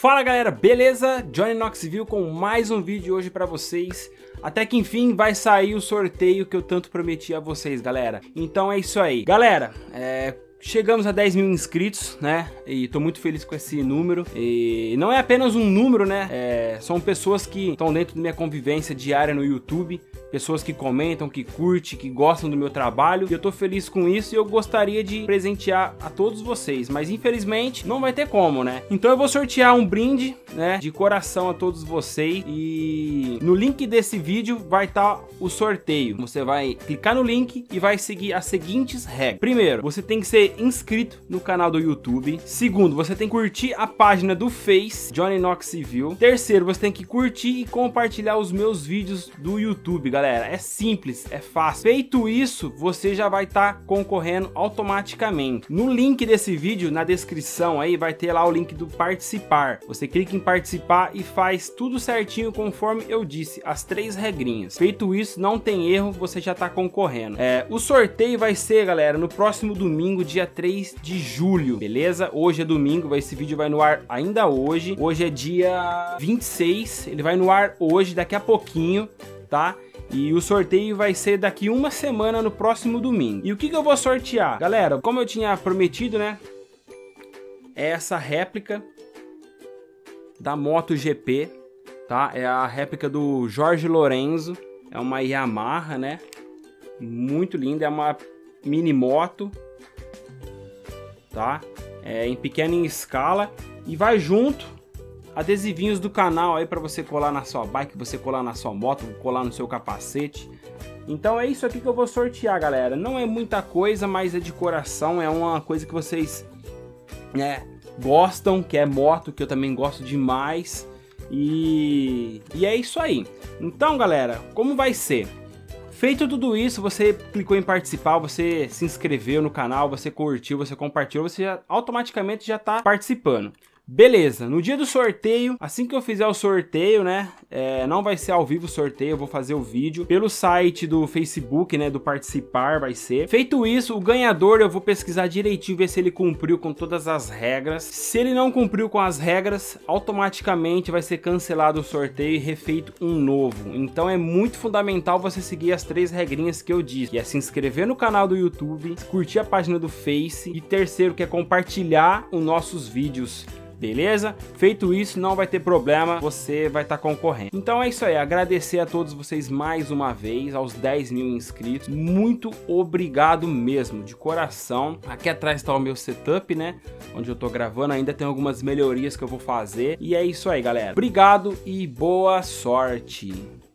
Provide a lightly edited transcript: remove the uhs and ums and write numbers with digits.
Fala galera, beleza? Johnny Knoxville com mais um vídeo hoje pra vocês. Até que enfim vai sair o sorteio que eu tanto prometi a vocês, galera. Então é isso aí. Galera, chegamos a 10 mil inscritos, né? E tô muito feliz com esse número. E não é apenas um número, né? São pessoas que estão dentro da minha convivência diária no YouTube. Pessoas que comentam, que curtem, que gostam do meu trabalho. E eu tô feliz com isso e eu gostaria de presentear a todos vocês. Mas infelizmente não vai ter como, né? Então eu vou sortear um brinde, né? De coração a todos vocês. E no link desse vídeo vai estar o sorteio. Você vai clicar no link e vai seguir as seguintes regras. Primeiro, você tem que ser inscrito no canal do YouTube. Segundo, você tem que curtir a página do Face, Johnny Knoxville. Terceiro, você tem que curtir e compartilhar os meus vídeos do YouTube, galera. É simples, é fácil. Feito isso, você já vai estar concorrendo automaticamente. No link desse vídeo, na descrição aí, vai ter lá o link do participar. Você clica em participar e faz tudo certinho conforme eu disse, as 3 regrinhas. Feito isso, não tem erro, você já está concorrendo. O sorteio vai ser, galera, no próximo domingo, dia 3 de julho, beleza? Hoje é domingo, esse vídeo vai no ar ainda hoje. Hoje é dia 26, ele vai no ar hoje, daqui a pouquinho, tá? E o sorteio vai ser daqui uma semana, no próximo domingo. E o que eu vou sortear? Galera, como eu tinha prometido, né? É essa réplica da MotoGP, tá? É a réplica do Jorge Lorenzo. É uma Yamaha, né? Muito linda, é uma mini moto, tá? É em pequena escala. E vai junto adesivinhos do canal aí para você colar na sua bike, você colar na sua moto, colar no seu capacete. Então é isso aqui que eu vou sortear, galera. Não é muita coisa, mas é de coração, é uma coisa que vocês gostam, que é moto, que eu também gosto demais. E é isso aí. Então, galera, como vai ser? Feito tudo isso, você clicou em participar, você se inscreveu no canal, você curtiu, você compartilhou, você automaticamente já está participando. Beleza, no dia do sorteio, assim que eu fizer o sorteio, né, não vai ser ao vivo o sorteio, eu vou fazer o vídeo pelo site do Facebook, né, do participar vai ser. Feito isso, o ganhador eu vou pesquisar direitinho, ver se ele cumpriu com todas as regras. Se ele não cumpriu com as regras, automaticamente vai ser cancelado o sorteio e refeito um novo. Então é muito fundamental você seguir as 3 regrinhas que eu disse, que é se inscrever no canal do YouTube, curtir a página do Face e terceiro, que é compartilhar os nossos vídeos. Beleza? Feito isso, não vai ter problema, você vai estar concorrendo. Então é isso aí, agradecer a todos vocês mais uma vez, aos 10 mil inscritos. Muito obrigado mesmo, de coração. Aqui atrás está o meu setup, né? Onde eu tô gravando, ainda tem algumas melhorias que eu vou fazer. E é isso aí, galera. Obrigado e boa sorte!